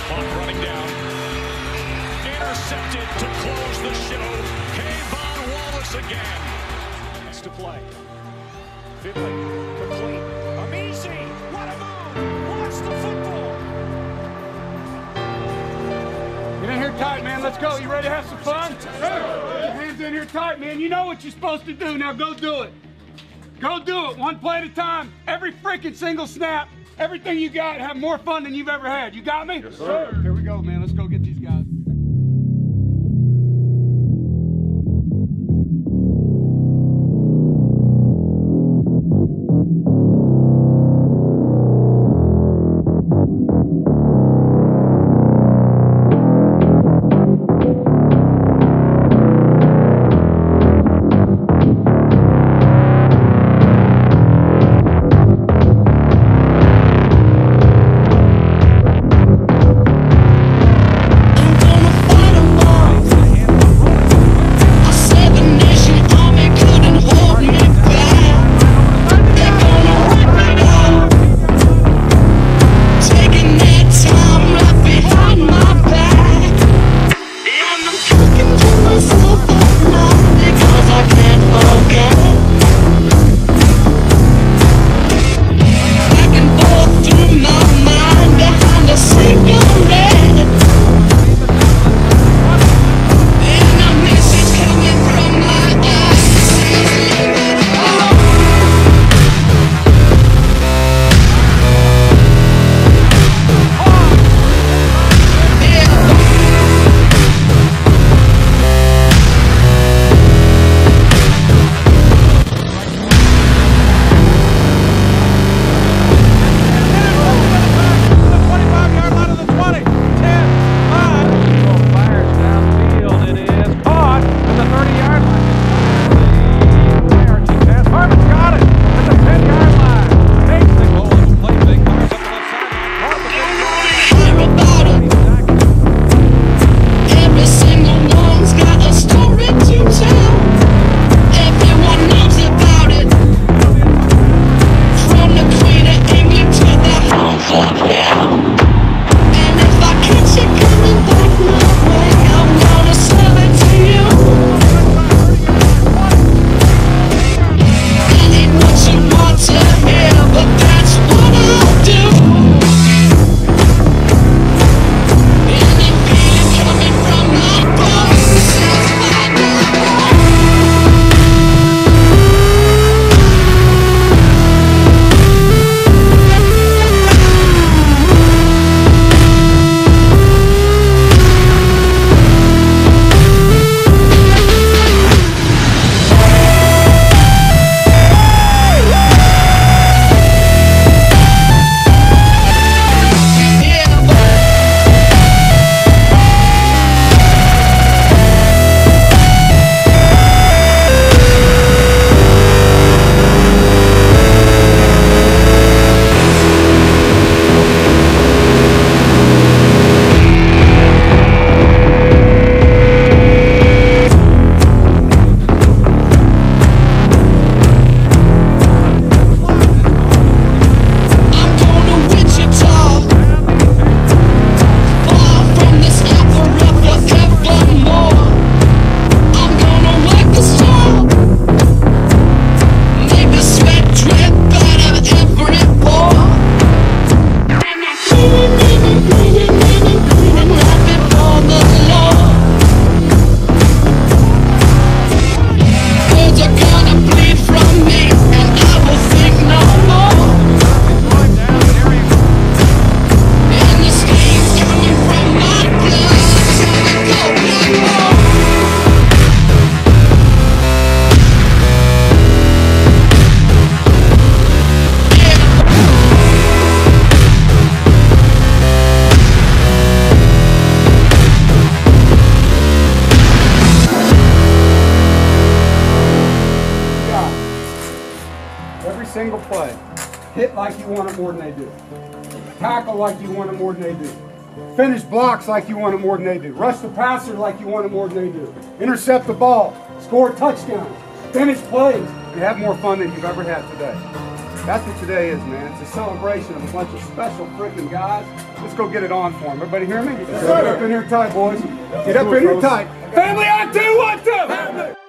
Clock running down. Intercepted to close the show. Kayvon Wallace again. Minutes to play. Finley, complete. Amizi, what a move! Watch the football. Get in here tight, man. Let's go. You ready to have some fun? Hands in here tight, man. You know what you're supposed to do. Now go do it. Go do it. One play at a time. Every freaking single snap. Everything you got. Have more fun than you've ever had. You got me? Yes, sir. Here we go, man. Let's go get these guys. single play. Hit like you want it more than they do. Tackle like you want it more than they do. Finish blocks like you want it more than they do. Rush the passer like you want it more than they do. Intercept the ball. Score touchdowns. Finish plays. And have more fun than you've ever had today. That's what today is, man. It's a celebration of a bunch of special freaking guys. Let's go get it on for them. Everybody hear me? Get up in here tight, boys. Get up in here tight. Family on 2, 1, 2.